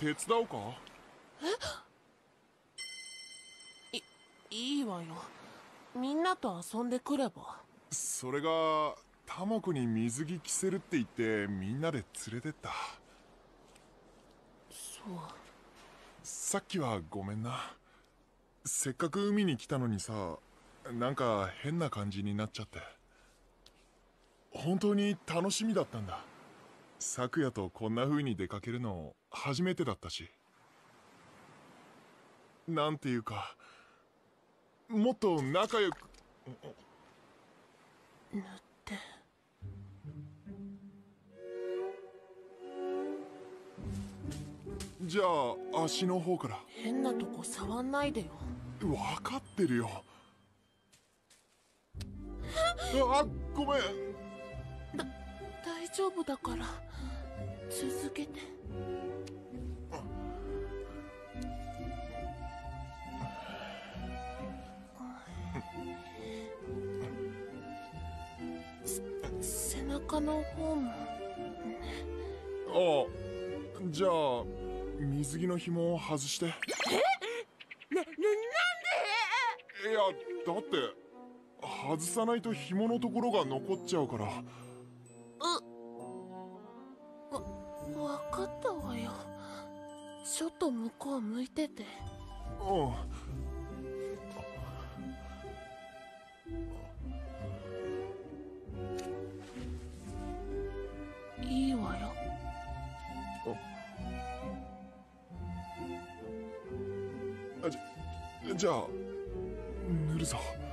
手伝おうか？ いいわよ。みんなと遊んでくれば。 それがタモクに水着着せるって言ってみんなで連れてった。 そう。 さっきはごめんな。せっかく海に来たのにさ、なんか変な感じになっちゃって。本当に楽しみだったんだ。昨夜とこんな風に出かけるの初めてだったし、なんていうか、もっと仲良く。 塗って。 じゃあ足の方から。 変なとこ触んないでよ。 分かってるよ。あ、ごめん。 大丈夫だから続けて。背中の方も。 あ、じゃあ水着の紐を外して。 なんで？ いや、だって外さないと紐のところが残っちゃうから。 わかったわよ。ちょっと向こう向いてて。 うん。 いいわよ。 じゃあ塗るぞ。